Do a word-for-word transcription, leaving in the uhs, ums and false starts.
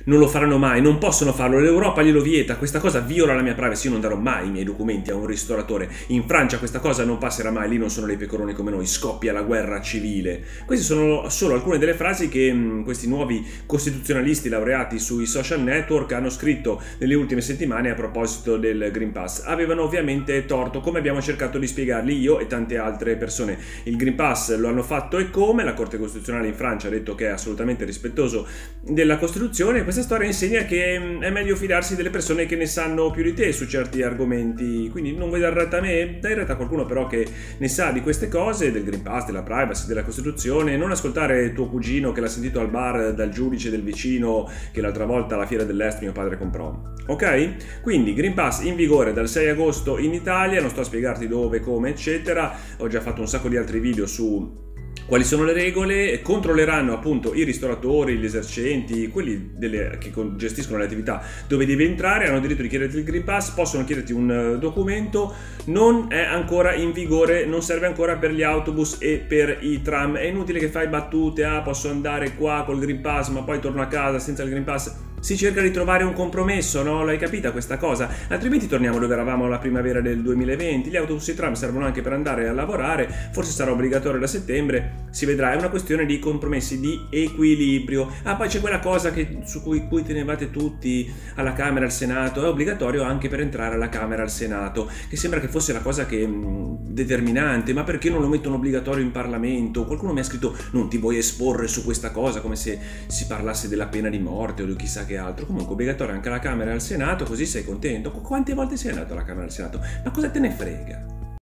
Non lo faranno mai, non possono farlo, l'Europa glielo vieta, questa cosa viola la mia privacy, io non darò mai i miei documenti a un ristoratore. In Francia questa cosa non passerà mai, lì non sono dei pecoroni come noi, scoppia la guerra civile. Queste sono solo alcune delle frasi che mh, questi nuovi costituzionalisti laureati sui social network hanno scritto nelle ultime settimane a proposito del Green Pass. Avevano ovviamente torto, come abbiamo cercato di spiegarli io e tante altre persone. Il Green Pass lo hanno fatto e come, la Corte Costituzionale in Francia ha detto che è assolutamente rispettoso della Costituzione. Questa storia insegna che è meglio fidarsi delle persone che ne sanno più di te su certi argomenti, quindi non vuoi dare retta a me, dai retta a qualcuno però che ne sa di queste cose, del Green Pass, della privacy, della Costituzione. Non ascoltare tuo cugino che l'ha sentito al bar dal giudice del vicino che l'altra volta alla Fiera dell'Est mio padre comprò, ok? Quindi Green Pass in vigore dal sei agosto in Italia, non sto a spiegarti dove, come, eccetera, ho già fatto un sacco di altri video su quali sono le regole. Controlleranno appunto i ristoratori, gli esercenti, quelli delle, che gestiscono le attività dove devi entrare, hanno diritto di chiederti il Green Pass, possono chiederti un documento, non è ancora in vigore, non serve ancora per gli autobus e per i tram. È inutile che fai battute, ah posso andare qua col Green Pass ma poi torno a casa senza il Green Pass. Si cerca di trovare un compromesso, no? L'hai capita questa cosa? Altrimenti torniamo dove eravamo alla primavera del duemilaventi. Gli autobus e i tram servono anche per andare a lavorare, forse sarà obbligatorio da settembre, si vedrà, è una questione di compromessi, di equilibrio. Ah, poi c'è quella cosa che, su cui, cui tenevate tutti alla Camera e al Senato, è obbligatorio anche per entrare alla Camera e al Senato, che sembra che fosse la cosa che mh, determinante, ma perché non lo mettono obbligatorio in Parlamento? Qualcuno mi ha scritto non ti vuoi esporre su questa cosa, come se si parlasse della pena di morte o di chissà che altro. Comunque obbligatorio anche alla Camera e al Senato, così sei contento. Quante volte sei andato alla Camera e al Senato? Ma cosa te ne frega?